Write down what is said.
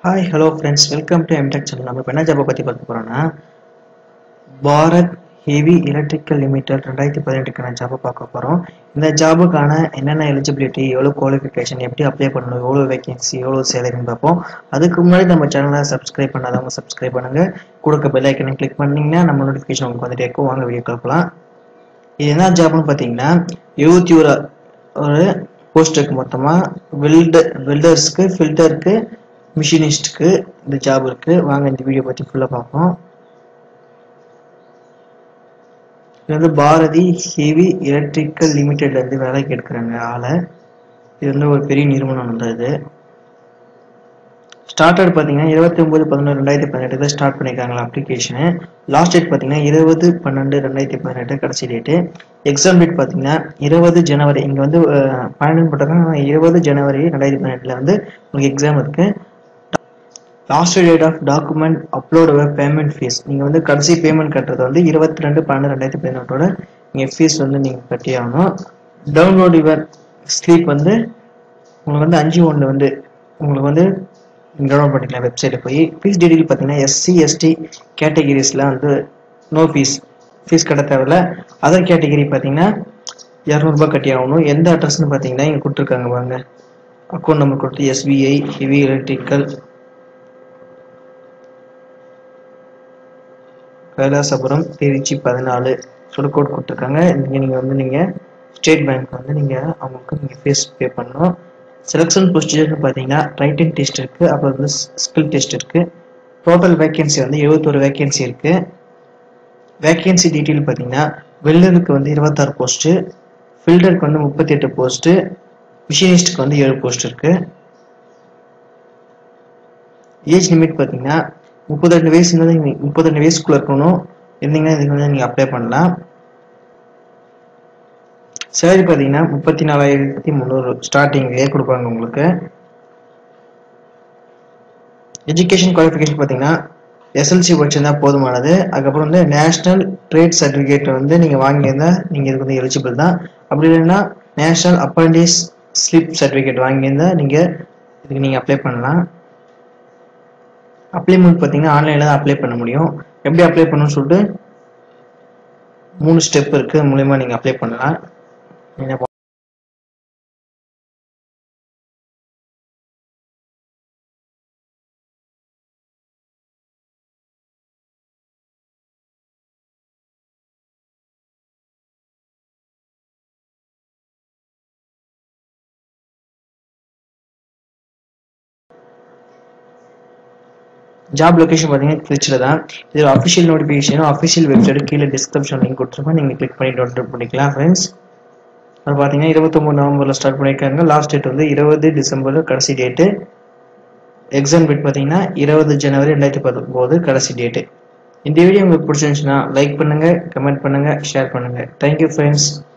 Hi, hello friends. Welcome to MTech channel. நம்ம இப்ப என்ன ஜாப் பத்தி பார்க்க போறோம்னா பாரத் ஹெவி எலக்ட்ரிக்கல் லிமிடெட் 2018க்கான ஜாப் பார்க்க போறோம். இந்த ஜாபுக்கான என்னென்ன எலிஜிபிலிட்டி, எவ்வளவு குவாலிஃபிகேஷன், எப்படி அப்ளை பண்ணணும், எவ்வளவு வேகன்சி, எவ்வளவு சேலரின்னு பார்ப்போம். அதுக்கு முன்னாடி நம்ம சேனலை சப்ஸ்கிரைப் பண்ணாதவங்க சப்ஸ்கிரைப் பண்ணுங்க. கூடக்க பெல் ஐக்கனை கிளிக் பண்ணீங்கன்னா நம்ம நோட்டிஃபிகேஷன் உங்களுக்கு வந்துட்டே இருக்கும். வாங்க வீடியோ பார்க்கலாம். இது என்ன ஜாப்னு பார்த்தீங்கன்னா 21 ஒரு போஸ்ட் இருக்கு. மொத்தமா வெல்டர்ஸ்க்கு, ஃபில்டருக்கு, மிஷினிஸ்ட்க்கு இந்த ஜாப் இருக்கு. வாங்க இந்த வீடியோ பத்தி ஃபுல்லா பார்ப்போம். இது வந்து பாரதி ஹெவி எலக்ட்ரிக்கல் லிமிடெட்ல இருந்து வேலைக்கு எடுக்கிறாங்க ஆளை. இது வந்து ஒரு பெரிய நிறுவனம் வந்து இது. ஸ்டார்டட் பார்த்தீங்கன்னா 29/11/2018 ஸ்டார்ட் பண்ணியிருக்காங்களா அப்ளிகேஷனு. லாஸ்ட் டேட் பார்த்தீங்கன்னா 20/12/2018 கடைசி டேட்டு. எக்ஸாம் டேட் பார்த்தீங்கன்னா 20 ஜனவரி. இங்கே வந்து 12 போட்டாங்க. 20 ஜனவரி 2018 வந்து உங்களுக்கு எக்ஸாம் இருக்கு. Last date of document upload payment fees. நீங்கள் வந்து கடைசி பேமெண்ட் கட்டுறது வந்து 22/12/2018 நீங்கள் ஃபீஸ் வந்து நீங்கள் கட்டி ஆகணும். டவுன்லோட் யுவர் ஸ்லீப் வந்து உங்களுக்கு வந்து 5/1 வந்து உங்களுக்கு வந்து டவுன்லோட் பண்ணிக்கலாம் வெப்சைட்டில் போய். ஃபீஸ் டீட்டெயில் பார்த்தீங்கன்னா எஸ்சி எஸ்டி கேட்டகிரிஸில் வந்து நோ ஃபீஸ் கட்ட தேவையில்ல. அதர் கேட்டகிரி பார்த்தீங்கன்னா 200 ரூபாய் கட்டி ஆகணும். எந்த அட்ரஸ்ன்னு பார்த்தீங்கன்னா இங்கே கொடுத்துருக்காங்க பாருங்க. அக்கௌண்ட் நம்பர் கொடுத்து SBI heavy electrical Kailasapuram Tiruchi 14 code கொடுத்துருக்காங்க. நீங்கள் வந்து நீங்கள் ஸ்டேட் பேங்க் வந்து நீங்கள் அவங்களுக்கு நீங்கள் ஃபீஸ் பே பண்ணணும். செலெக்ஷன் ப்ரொசீஜர்னு பார்த்தீங்கன்னா ரைட்டிங் டெஸ்ட் இருக்குது, அப்புறம் வந்து ஸ்கில் டெஸ்ட் இருக்குது. டோட்டல் வேகன்சி வந்து 71 வேகன்சி இருக்குது. வேகன்சி டீட்டெயில் பார்த்தீங்கன்னா வெல்டருக்கு வந்து 26 போஸ்ட்டு, ஃபில்டருக்கு வந்து 38 போஸ்ட்டு, மிஷினிஸ்ட்டுக்கு வந்து 7 போஸ்ட் இருக்குது. ஏஜ் லிமிட் பார்த்தீங்கன்னா 32 வயசு 32 வயசுக்குள்ள இருக்கணும். இருந்தீங்கன்னா இதுக்கு வந்து நீங்கள் அப்ளை பண்ணலாம். சேலரி பார்த்தீங்கன்னா 34,300 ஸ்டார்டிங்லேயே கொடுப்பாங்க உங்களுக்கு. எஜுகேஷன் குவாலிஃபிகேஷன் பார்த்தீங்கன்னா SLC படிச்சிருந்தா போதுமானது. அதுக்கப்புறம் வந்து நேஷனல் ட்ரேட் சர்டிஃபிகேட் வந்து நீங்கள் வாங்கியிருந்தா நீங்கள் இதுக்கு வந்து எலிஜிபிள் தான். அப்படி இல்லைன்னா நேஷனல் அப்ரண்டிஸ் ஸ்லிப் சர்டிஃபிகேட் வாங்கியிருந்தா நீங்கள் இதுக்கு நீங்கள் அப்ளை பண்ணலாம். அப்ளைமெண்ட் பார்த்தீங்கன்னா ஆன்லைனில் தான் அப்ளை பண்ண முடியும். எப்படி அப்ளை பண்ணணும்னு சொல்லிட்டு 3 ஸ்டெப் இருக்குது. மூலமா நீங்கள் அப்ளை பண்ணலாம். ஜாப் லொகேஷன் பார்த்தீங்கன்னா திருச்சியில் தான். இது அஃபிஷியல் நோட்டிஃபிகேஷன் அஃபிஷியல் வெப்சைட் கீழே டிஸ்கிரிப்ஷன் லிங்க் கொடுத்துருப்போம். நீங்கள் கிளிக் பண்ணி டவுன்லோட் பண்ணிக்கலாம் ஃப்ரெண்ட்ஸ். அது பார்த்தீங்கன்னா 29 நவம்பரில் ஸ்டார்ட் பண்ணியிருக்காங்க. லாஸ்ட் டேட் வந்து 20 டிசம்பர் கடைசி டேட்டு. எக்ஸாம் டேட் பார்த்தீங்கன்னா 20 ஜனவரி 2019 கடைசி டேட்டு. இந்த வீடியோ உங்களுக்கு பிடிச்சிருந்துச்சுன்னா லைக் பண்ணுங்கள், கமெண்ட் பண்ணுங்கள், ஷேர் பண்ணுங்கள். Thank you friends.